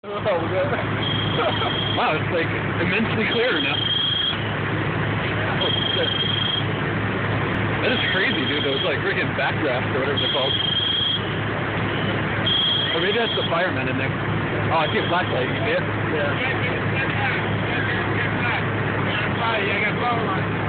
Oh, good. Wow, it's like immensely clear now. Oh, shit. That is crazy, dude. Those like freaking backdrafts or whatever they're called. Or maybe that's the firemen in there. Oh, I see a flashlight. You see it? Yeah. I got